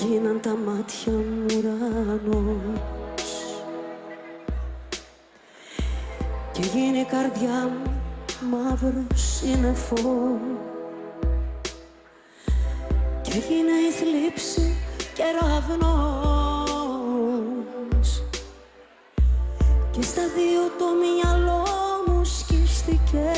έγιναν τα μάτια μου ουρανός και έγινε η καρδιά μου μαύρο σύννεφο και έγινε η θλίψη κεραυνός και στα δύο το μυαλό μου σκίστηκε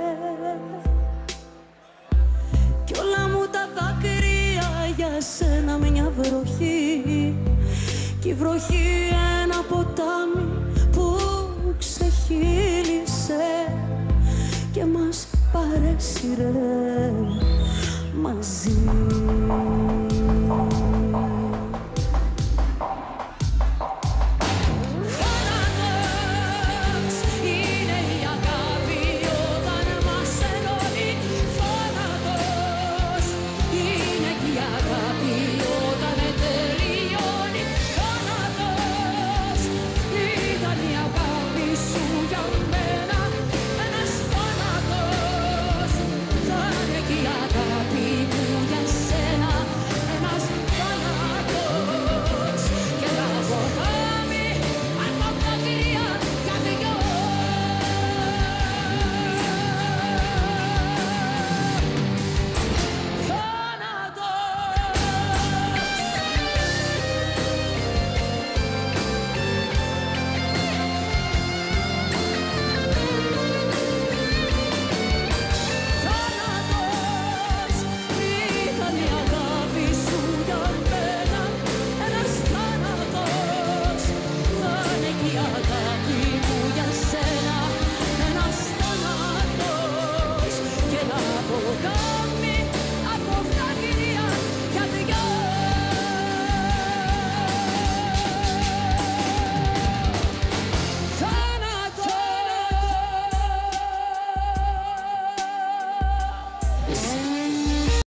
κι όλα μου τα δάκρυα για σένα μια βροχή κι η βροχή ένα ποτάμι που ξεχύλισε και μας παρέσυρε μαζί.